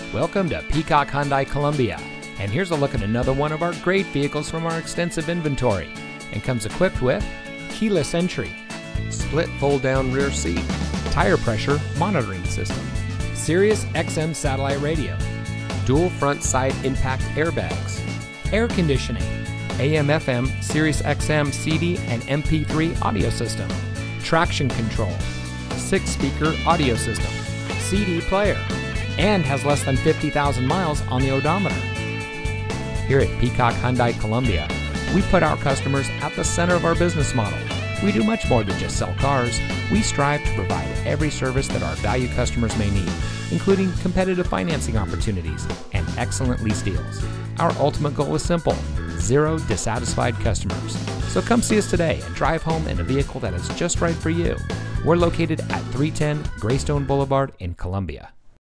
Welcome to Peacock Hyundai Columbia, and here's a look at another one of our great vehicles from our extensive inventory, and comes equipped with keyless entry, split fold-down rear seat, tire pressure monitoring system, Sirius XM satellite radio, dual front side impact airbags, air conditioning, AM/FM Sirius XM CD and MP3 audio system, traction control, 6-speaker audio system, CD player, and has less than 50,000 miles on the odometer. Here at Peacock Hyundai Columbia, we put our customers at the center of our business model. We do much more than just sell cars. We strive to provide every service that our valued customers may need, including competitive financing opportunities and excellent lease deals. Our ultimate goal is simple: 0 dissatisfied customers. So come see us today and drive home in a vehicle that is just right for you. We're located at 310 Greystone Boulevard in Columbia.